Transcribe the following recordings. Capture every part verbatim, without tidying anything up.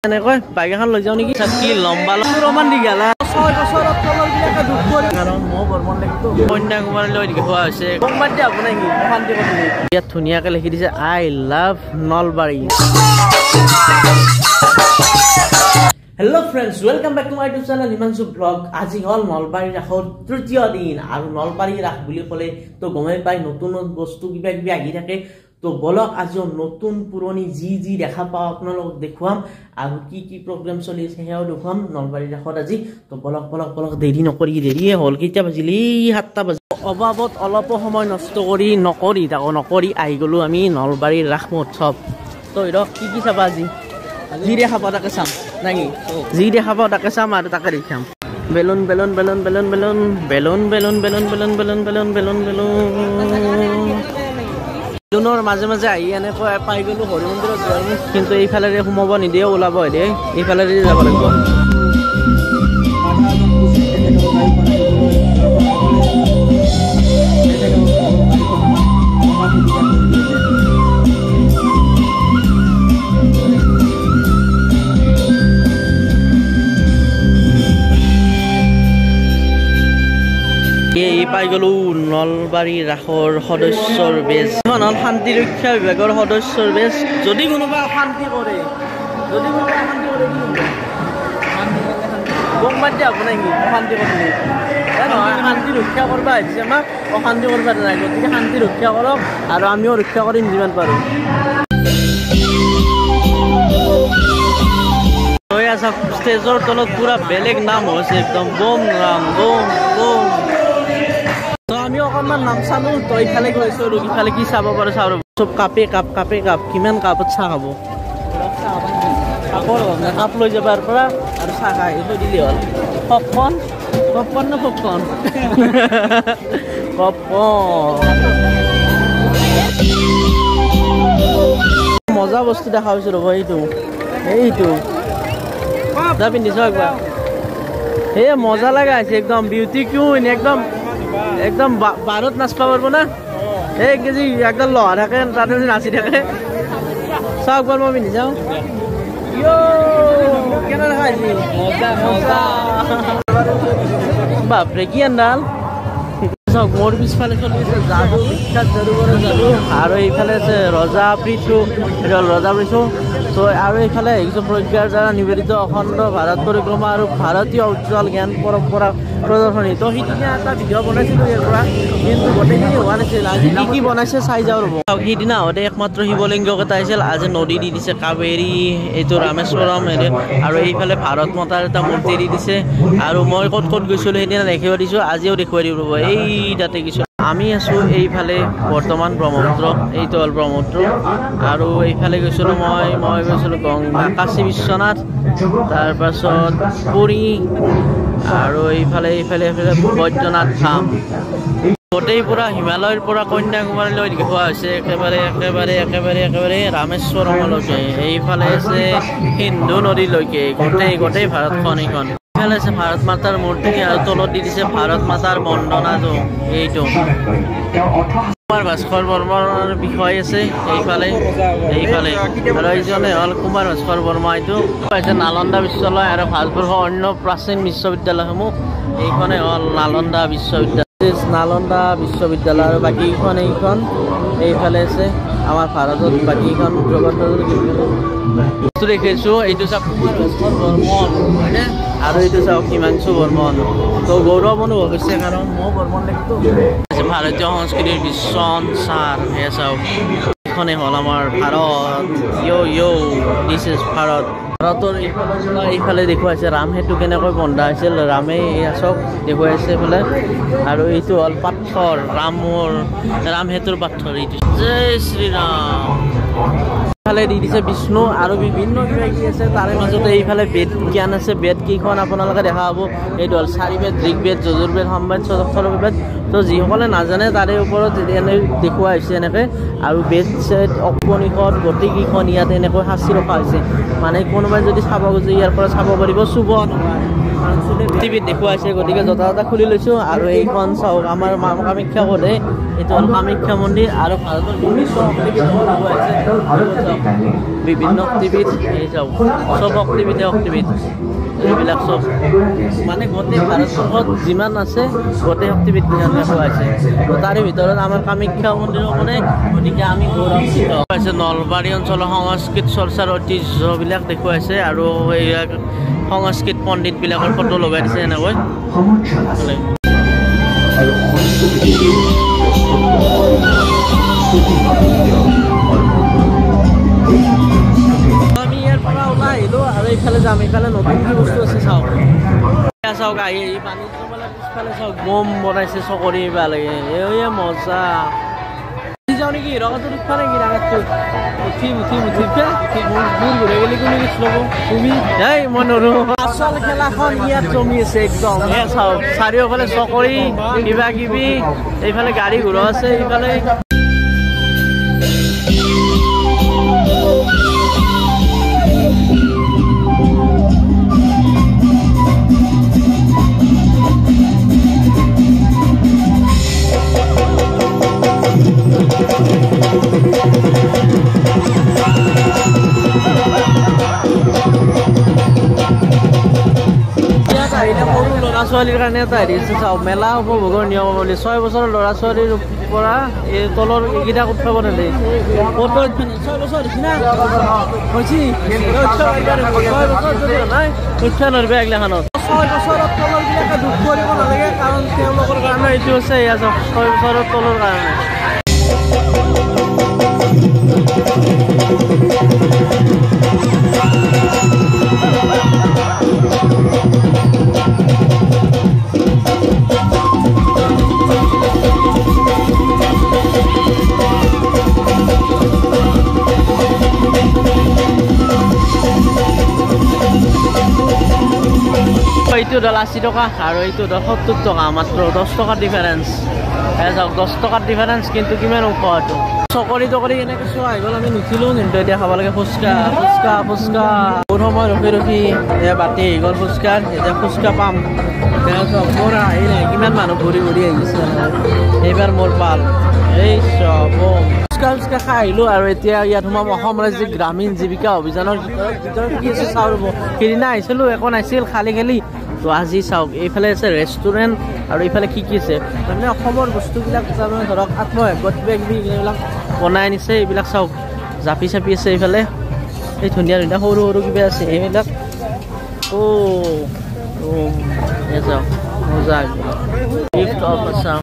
এনেকৈ বাইক এখন লৈ যাওঁ নেকি কি লম্বা লম্বা দীঘালা ছয় বছৰত তলৰ বিলাকে দুখ কৰি কাৰণ মই বৰ্মন লিখিতো কন্যাকুমাৰীলৈ দেখুওৱা হৈছে কোনবাদ দিয়া হ'ব নেকি অশান্তি কৰি ইয়াত ধুনীয়াকৈ লিখি দিছে I love Nalbari. Hello' friends, welcome back to my YouTube channel Himanshu blog. আজি হ'ল নলবাৰী ৰাসৰ তৃতীয় দিন আৰু নলবাৰী ৰাস বুলি ক'লে তো গমেই পাই নতুন বস্তু কিবা কিবি আহি থাকে। তো বলক আজিও নতুন পুৰণি যি যি দেখা পাওঁ আপোনালোকক দেখুৱাম আৰু কি কি প্ৰগ্ৰেম চলি আছে সেয়াও দেখুৱাম নলবাৰী ৰাসত আজি। তো বলক বলক বলক দেৰি নকৰি, দেৰিয়ে হ'ল কেতিয়া বাজিলি সাতটা বাজি অবাবত অলপো সময় নষ্ট কৰি নকৰি তাকো নকৰি আহি গ'লোঁ আমি নলবাৰীৰ ৰাস মহোৎসৱ। তো ধৰক কি কি চাবা আজি যি দেখা পাওঁ তাকে চাম নাকি যি দেখা পাওঁ তাকে চাম আৰু তাকে দেখাম। Balloon balloon balloon balloon balloon balloon balloon balloon balloon balloon balloon balloon balloon বেলুনৰ মাজে মাজে আহি এনেকৈ পাই গ'লোঁ হৰি মন্দিৰত যোৱাৰ মোক, কিন্তু এইফালেৰে সোমাব নিদিয়ে, ওলাব দিয়ে, এইফালেৰে যাব লাগিব। এই পাই গ'লো নলবাৰী ৰাসৰ সদস্যৰ বেজ। এখন হ'ল শান্তি ৰক্ষা বিভাগৰ সদস্যৰ বেজ। যদি কোনোবা অশান্তি কৰে যদি কোনোবা অশান্তি কৰে গম বাদ দিয়া হ'ব নেকি অশান্তি কৰিলে নহয়, শান্তি ৰক্ষা কৰিব আহিছে আমাক, অশান্তি কৰিব নাই। গতিকে শান্তি ৰক্ষা কৰক আৰু আমিও ৰক্ষা কৰিম যিমান পাৰোঁ। ষ্টেজৰ তলত পুৰা বেলেগ নাম হৈছে একদম বম ৰাম বম বম। তো আমি অকণমান নাম চালোঁ, তো ইফালে গৈছোঁ আৰু ইফালে কি চাব পাৰোঁ চাওঁ। চব কাপে কাপ কাপে কাপ কিমান কাপত চাহ খাব কাপৰ কাপ লৈ যাব ইয়াৰ পৰা আৰু চাহ খাই এইটো দিলে হ'ল। পপকৰ্ণ পপকৰ্ণ নে পপকৰ্ণ পপকৰ্ণ মজা বস্তু দেখা পাইছোঁ ৰ'ব। এইটো এইটো যা পিন্ধিছ একবাৰ, এই মজা লগা আছে একদম বিউটি কিউন, একদম একদম বাৰত নাচবা পারব না, এক কেজি একদম লহা থাকে তাতে নাচি থাকে। চাওক একবাৰ মই পিন্ধি যাওঁ। কেনে দেখা হৈছে বাপৰে কি আন্দাল। চাওক মোৰ পিছফালে চলি আছে যাদু, বিখ্যাত যাদুঘৰৰ যাদু, আৰু এইফালে আছে ৰজা পৃথু, এইটো হ'ল ৰজা পৃথু। তো আৰু এইফালে আহিছোঁ প্ৰজ্ঞাৰ দ্বাৰা নিবেদিত অখণ্ড ভাৰত পৰিক্ৰমা আৰু ভাৰতীয় উজ্জ্বল জ্ঞান পৰম্পৰা প্ৰদৰ্শনী। তো সিদিনা এটা ভিডিঅ' বনাইছিলোঁ ইয়াৰ পৰা, কিন্তু গোটেইখিনি হোৱা নাছিল। আজি কি কি বনাইছে চাই যাওঁ ৰ'ব। সিদিনা আহোঁতে একমাত্ৰ শিৱলিংগকেইটা আহিছিল, আজি নদী দি দিছে কাবেৰী, এইটো ৰামেশ্বৰম, আৰু এইফালে ভাৰত মাতাৰ এটা মূৰ্তি দি দিছে। আৰু মই ক'ত ক'ত গৈছিলোঁ সেইদিনা দেখিব দিছোঁ, আজিও দেখুৱাই দিব ৰ'ব। এই তাতে কিছু আমি আছোঁ এইফালে বৰ্তমান ব্ৰহ্মপুত্ৰ, এইটো হ'ল ব্ৰহ্মপুত্ৰ। আৰু এইফালে গৈছিলোঁ মই মই গৈছিলোঁ গংগা, কাশী বিশ্বনাথ, তাৰপাছত পুৰী, আৰু এইফালে এইফালে এইফালে বৈদ্যনাথ ধাম। গোটেই পৰা হিমালয়ৰ পৰা কন্যাকুমাৰীলৈ দেখুওৱা হৈছে, একেবাৰে একেবাৰে একেবাৰে একেবাৰে ৰামেশ্বৰমলৈকে, এইফালে আছে সিন্ধু নদীলৈকে, গোটেই গোটেই ভাৰতখন এইখন। এইফালে আছে ভাৰত মাতাৰ মূৰ্তি আৰু তলত দি দিছে ভাৰত মাতাৰ বন্দনাটো। এইটো কুমাৰ ভাস্কৰ বৰ্মাৰ বিষয় আছে এইফালে এইফালে আৰু এইজনে হ'ল কুমাৰ ভাস্কৰ বৰ্মা। এইটো হৈছে নালন্দা বিশ্ববিদ্যালয় আৰু ভাৰতবৰ্ষৰ অন্য প্ৰাচীন বিশ্ববিদ্যালয়সমূহ। এইখনে হ'ল নালন্দা বিশ্ববিদ্যালয়, নালন্দা বিশ্ববিদ্যালয়। আৰু বাকীখন এইখন এইফালে আছে আমাৰ ভাৰতত বাকীখন জগতৰ বস্তু দেখিছোঁ। এইটো চাওক কুমাৰ ভাস্কৰ বৰ্মন হয়নে, আৰু এইটো চাওক হিমাংশু বৰ্মন। তো গৌৰৱ অনুভৱ হৈছে কাৰণ মই বৰ্মন লিখটো ভাৰতীয় সংস্কৃতিৰ বিশ্ব অঞ্চাৰ। সেয়া চাওক এইখনে হ'ল আমাৰ Bharat. You you this is Bharat. ভাৰতৰ এইফালে এইফালে দেখুৱাইছে ৰাম সেতু কেনেকৈ বন্ধা হৈছিল, ৰামে এয়া চাওক দেখুৱাইছে এইফালে। আৰু এইটো হ'ল পাথৰ, ৰামৰ ৰাম সেতুৰ পাথৰ। এইটো জয় শ্ৰীৰাম। এইফালে দি দিছে বিষ্ণু আৰু বিভিন্ন কিবা কিবি আছে, তাৰে মাজতে এইফালে বেদ জ্ঞান আছে। বেদ কেইখন আপোনালোকে দেখা পাব। এইটো হ'ল চাৰি বেদ, ঋগ্বেদ, যজুৰ্বেদ, সমবেদ, অথৰ্ববেদ। তো যিসকলে নাজানে তাৰে ওপৰত এনে দেখুওৱা হৈছে এনেকৈ। আৰু বেদ চেদ উপনিষদ গোটেইকেইখন ইয়াত এনেকৈ সাঁচি ৰখা হৈছে, মানে কোনোবাই যদি চাব খোজে ইয়াৰ পৰা চাব পাৰিব, চুব নহয়। টিভিত দেখুৱাইছে গতিকে জোতা জোতা খুলি লৈছোঁ আৰু এইখন চাওক আমাৰ মা কামাখ্যা বধে এইটো হ'ল কামাখ্যা মন্দিৰ আৰু ভাৰতৰ বিভিন্ন টিভিত এই চাওক চব শক্তিবিধে শক্তিবিধ এইবিলাক চব মানে গোটেই ভাৰতবৰ্ষত যিমান আছে গোটেই শক্তিবিধ দেখুৱাইছে তাৰে ভিতৰত আমাৰ কামাখ্যা মন্দিৰৰ মানে গতিকে আমি গৌৰৱান্বিত হৈছে নলবাৰী অঞ্চলৰ সংস্কৃত চৰ্চাৰ ঐতিহ্যবিলাক দেখুৱাইছে আৰু এইবিলাক সংস্কৃত পণ্ডিতবিলাকৰ ফটো লগাই দিছে এনেকৈ আমি ইয়াৰ পৰা ওলাই আহিলোঁ আৰু এইফালে যাম এইফালে নতুন কি বস্তু আছে চাওক চাওক আহি এই বাণিজ্য মেলা পিছফালে চাওক বম বনাইছে চকৰি বা লাগে এই মজা যাওঁ নেকি ৰঙাটো উঠা নেকি ৰাঙাতটো উঠিম উঠিম উঠিম মোৰ ঘূৰি গ'লে কোনো কিছু ল'ব তুমি এই মই নৰো আচল খেলাখন ইয়াত জমি আছে একদম এ চাওক চাৰিওফালে চকৰি কিবা কিবি এইফালে গাড়ী ঘূৰা আছে এইফালে ল'ৰা ছোৱালীৰ কাৰণে এটা হেৰি আছে চাওক মেলা উপভোগৰ নিয়ম বুলি ছয় বছৰৰ ল'ৰা ছোৱালীৰ পৰা এই তলৰ এইকেইটা উঠাব নেদে ছয় বছৰ নিচিনা ছয় বছৰ যদি নাই উঠা নৰবে এগিলাখনত ছয় বছৰৰ তলৰবিলাকে দুখ কৰিব নালাগে কাৰণ তেওঁলোকৰ কাৰণে এইটো আছে এয়া চাওক ছয় বছৰৰ তলৰ কাৰণে এইটো ধৰ আশী টকা আৰু এইটো ধৰ সত্তৰ টকা মাত্ৰ দহ টকাৰ ডিফাৰেঞ্চ চাওক দহ টকাৰ ডিফাৰেঞ্চ কিন্তু কিমান ওখ এইটো চকৰি তকৰি এনেকৈ চোৱা আহি গ'ল আমি নুঠিলোঁ কিন্তু এতিয়া খাব লাগে ফুচকা ফুচকা ফুচকা বহুত সময় ৰখি ৰখি এতিয়া বাতি আহি গ'ল ফুচকাৰ এতিয়া ফুচকা পাম চাওক মোৰ আহি নাই কিমান মানুহ ঘূৰি ঘূৰি আহিছে এইবাৰ মোৰ পাল এই চব ফুচকা ফুচকা খাই আহিলোঁ আৰু এতিয়া ইয়াত সোমাম অসম ৰাজ্যিক গ্ৰামীণ জীৱিকা অভিযানৰ ভিতৰত ভিতৰত কি আছে চাওঁ ৰ'ব সেইদিনা আহিছিলোঁ একো নাছিল খালি খালি তো আজি চাওক এইফালে আছে ৰেষ্টুৰেণ্ট আৰু এইফালে কি কি আছে মানে অসমৰ বস্তুবিলাক তাৰমানে ধৰক আত্মসহায়ক কিবা কিবি এইবিলাক বনাই আনিছে এইবিলাক চাওক জাপি চাপি আছে এইফালে এই ধুনীয়া ধুনীয়া সৰু সৰু কিবা আছে এইবিলাক অ' এই চাওক মজা গিফ্ট অফ চাওক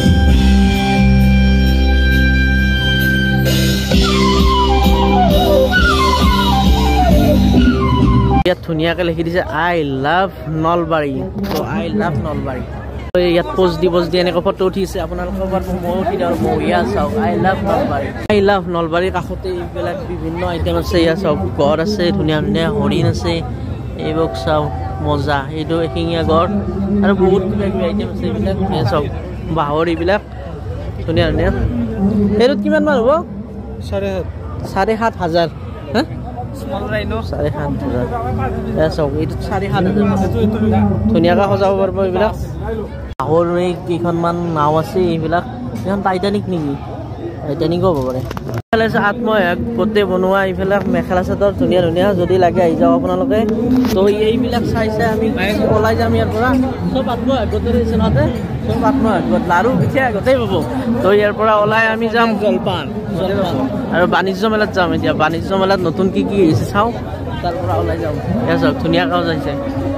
ইয়াত ধুনীয়াকৈ লিখি দিছে আই লাভ নলবাৰী তো আই লাভ নলবাৰী ইয়াত পোষ্ট দি পোষ্ট দি এনেকৈ ফটো উঠিছে আপোনালোকৰ ময়ো উঠি দিওঁ ময়ো ইয়াত চাওক আই লাভ নলবাৰী আই লাভ নলবাৰীৰ কাষতে এইবিলাক বিভিন্ন আইটেম আছে ইয়াত চাওক গড় আছে ধুনীয়া ধুনীয়া হৰিণ আছে এইবোৰ চাওক মজা এইটো এশিঙীয়া গড় আৰু বহুত কিবা কিবি আইটেম আছে এইবিলাক চাওক বাঁহৰ এইবিলাক ধুনীয়া ধুনীয়া এইটোত কিমান মান হ'ব চাৰে সাত চাৰে সাত হাজাৰ হা চাৰে সাত হাজাৰ চাওক এইটো চাৰে সাত হাজাৰ ধুনীয়াকৈ সজাব পাৰিব এইবিলাক বাঁহৰ এই কেইখনমান নাও আছে এইবিলাক এইখন টাইটানিক নেকি টাইটানিকো হ'ব পাৰে এইফালে আছে আত্মসহায়ক গোটেই বনোৱা এইবিলাক মেখেলা চাদৰ ধুনীয়া ধুনীয়া যদি লাগে আহি যাওক আপোনালোকে তো এইবিলাক চাই চাই আমি ওলাই যাম ইয়াৰ পৰা চব আত্মসহায়ক গোটেই আছে নহতে চব আত্মসহায়ক লাৰু পিঠা গোটেই পাব তো ইয়াৰ পৰা ওলাই আমি যাম জলপান আৰু বাণিজ্য মেলাত যাম এতিয়া বাণিজ্য মেলাত নতুন কি কি আহিছে চাওঁ তাৰ পৰা ওলাই যাম এয়া চাওক ধুনীয়াকৈ যাইছে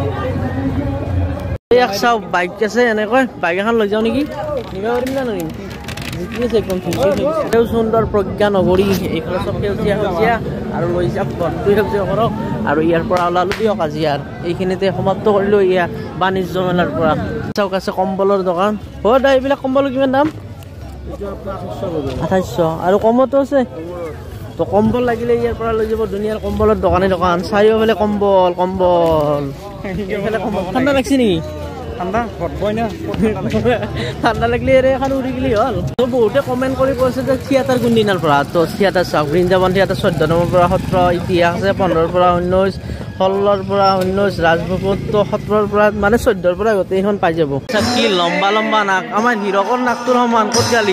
ইয়াক চাওক বাইক আছে এনেকৈ বাইক এখন লৈ যাওঁ নেকি নিব পাৰিম না নৰিম জিকি আছে একদম সেউ সুন্দৰ প্ৰজ্ঞা নগৰী এইফালে চব সেউজীয়া সেউজীয়া আৰু লৈ যাম ভৰ্তি সেউজীয়া কৰক আৰু ইয়াৰ পৰা ওলালোঁ দিয়ক আজি আৰু এইখিনিতে সমাপ্ত কৰিলোঁ ইয়াত বাণিজ্য মেলাৰ পৰা চাওক আছে কম্বলৰ দোকান অ' দা এইবিলাক কম্বল কিমান দাম আঠাইছশ আৰু কমতো আছে তো কম্বল লাগিলে ইয়াৰ পৰা লৈ যাব ধুনীয়াৰ কম্বলৰ দোকানে দোকান চাৰিওফালে কম্বল কম্বল এইফালে কম্বল ঠাণ্ডা লাগছে নেকি ঠাণ্ডা ঠাণ্ডা লাগিলে এখন উৰি গ'লি হ'ল তো বহুতে কমেণ্ট কৰি কৈছে যে থিয়েটাৰ কোনদিনাৰ পৰা তো থিয়েটাৰ চাওক বৃন্দাবন থিয়েটাৰ চৈধ্য নম্বৰ পৰা সত্ৰ ইতিহাস আছে পোন্ধৰৰ পৰা ঊনৈছ ষোল্লৰ পৰা ঊনৈছ ৰাজভোগত সত্ৰৰ পৰা মানে চৈধ্যৰ পৰা গোটেইখন পাই যাব কি লম্বা লম্বা নাক আমাৰ হিৰকৰ নাকটোৰ সমান ক'ত গালি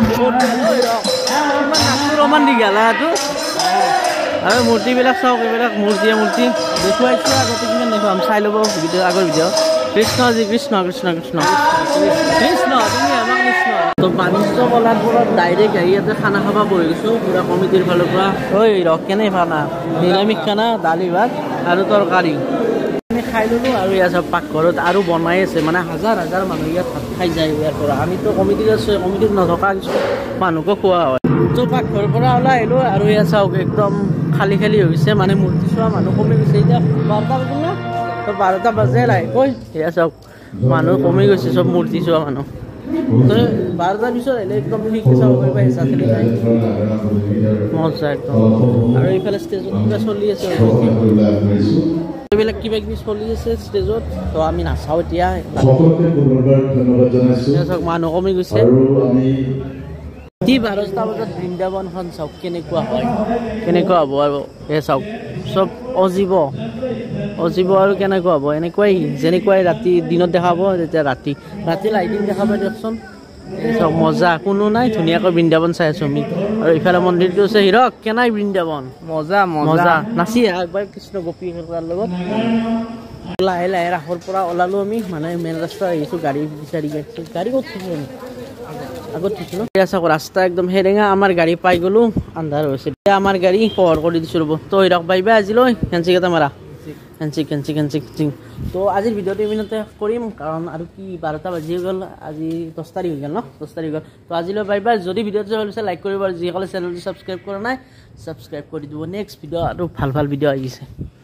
নাকটোৰ সমান দি গেলা এইটো আৰু মূৰ্তিবিলাক চাওক এইবিলাক মূৰ্তিয়ে মূৰ্তি দেখুৱাইছোঁ আগতে কিমান দেখুৱাম চাই ল'ব ভিডিঅ' আগৰ ভিডিঅ' কৃষ্ণজী কৃষ্ণ কৃষ্ণ কৃষ্ণ কৃষ্ণ তুমি আমাক কৃষ্ণ তো বাণিজ্য কলাৰপুৰত ডাইৰেক্ট আহি ইয়াতে খানা খাব বহি গৈছোঁ পুৰা কমিটিৰ ফালৰ পৰা ঐ ৰস কেনে খানা নিৰামিষ খানা দালি ভাত আৰু তৰকাৰী আমি খাই ল'লোঁ আৰু ইয়াত চব পাকঘৰত আৰু বনাই আছে মানে হাজাৰ হাজাৰ মানুহ ইয়াত ভাত খাই যায় ইয়াৰ পৰা আমিতো কমিটিত আছোঁ কমিটিত নথকা কিছু মানুহকো খোৱা হয় তো পাকঘৰৰ পৰা ওলাই আহিলোঁ আৰু ইয়াত চাওক একদম খালী খালী হৈ গৈছে মানে মূৰ্তি চোৱা মানুহ কমি গৈছে এতিয়া বাৰটা বাজিল না তো বাৰটা বাজে লাই কৈ এয়া চাওক মানুহ কমি গৈছে চব মূৰ্তি চোৱা মানুহ তো বাৰটাৰ পিছত আহিলে একদম ফ্ৰীকৈ চাব পাৰিবা হেঁচা খেলি যায় মজা একদম আৰু এইফালে ষ্টেজত কিবা চলি আছে এইবিলাক কিবা কিবি চলি আছে ষ্টেজত তো আমি নাচাওঁ এতিয়া চাওক মানুহ কমি গৈছে কি বাৰটা বজাত বৃন্দাবনখন চাওক কেনেকুৱা হয় কেনেকুৱা হ'ব আৰু এই চাওক চব অজীৱ অজীৱ আৰু কেনেকুৱা হ'ব এনেকুৱাই যেনেকুৱাই ৰাতি দিনত দেখাব তেতিয়া ৰাতি ৰাতি লাইটিং দেখাব দিয়কচোন চাওক মজা কোনো নাই ধুনীয়াকৈ বৃন্দাবন চাই আছোঁ আমি আৰু ইফালে মন্দিৰটো আছে হিৰক কেনাই বৃন্দাবন মজা মজা নাচি একবাৰ কৃষ্ণ গোপীৰ লগত লাহে লাহে ৰাসৰ পৰা ওলালোঁ আমি মানে মেইন ৰাস্তা আহিছোঁ গাড়ী বিচাৰি গৈছোঁ গাড়ী ক'ত থৈছোঁ আমি আগত থৈছোঁ ন চাওক ৰাস্তা একদম সেৰেঙা আমাৰ গাড়ী পাই গ'লোঁ আন্ধাৰ হৈছে এতিয়া আমাৰ গাড়ী পোহৰ কৰি দিছোঁ ৰ'ব তো হিৰক পাৰিবা আজিলৈ হেঞ্চিক এটা মাৰা হেঞ্চিক হেঞ্চিক হেঞ্চিক হেঞ্চিক তো আজিৰ ভিডিঅ'টো ইমানতে কৰিম কাৰণ আৰু কি বাৰটা বাজি গ'ল আজি দহ তাৰিখ হৈ গ'ল ন দহ তাৰিখ হ'ল তো আজিলৈ পাৰিবা যদি ভিডিঅ'টো ভাল হৈছে লাইক কৰিব আৰু যিসকলে চেনেলটো ছাবস্ক্ৰাইব কৰা নাই ছাবস্ক্ৰাইব কৰি দিব নেক্সট ভিডিঅ' আৰু ভাল ভাল ভিডিঅ' আহিছে